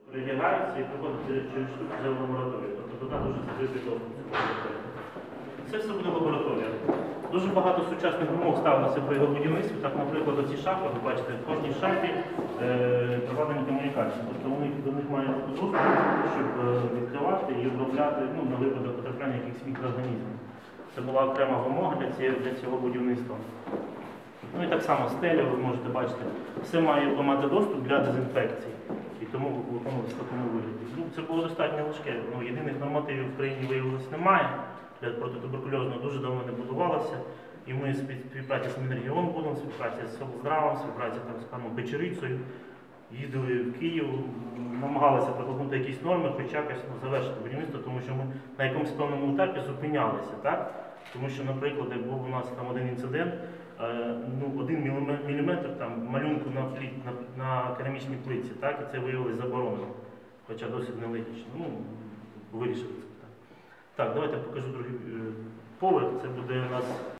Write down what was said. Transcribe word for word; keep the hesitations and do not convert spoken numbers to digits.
Перелягаються і проходять через штуку за лабораторію. Тобто туди дуже закритий доступ. Це все буде лабораторія. Дуже багато сучасних вимог ставилося при його будівництві. Так, наприклад, оці шафи, ви бачите, в кожній шафі е, проведені комунікації. Тобто вони, до них має бути доступ, щоб е, відкривати і обробляти ну, на випадок потрапляння якихось мікроорганізмів. Це була окрема вимога для, цієї, для цього будівництва. Ну і так само стеля, ви можете бачити, все має мати доступ для дезінфекції. І тому виконувалося в такому вигляді. Ну, це було достатньо важке. Ну, єдиних нормативів в країні виявилось немає. Для протитуберкульозного дуже давно не будувалося. І ми в співпраці з Мінрегіонбудом, в співпраці з Селздрава, в співпраці там, з паном Печерицею їздили в Київ, намагалися прокладнути якісь норми, хоч якось ну, завершити будівництво, тому що ми на якомусь певному етапі зупинялися. Так? Тому що, наприклад, як був у нас там один інцидент, е, ну, один міліметр там, малюнку на, пліт, на, на керамічній плитці, так? І це виявилось заборонено, хоча досить нелогічно. Ну, вирішили це питання. Так, давайте я покажу другий поверх, це буде у нас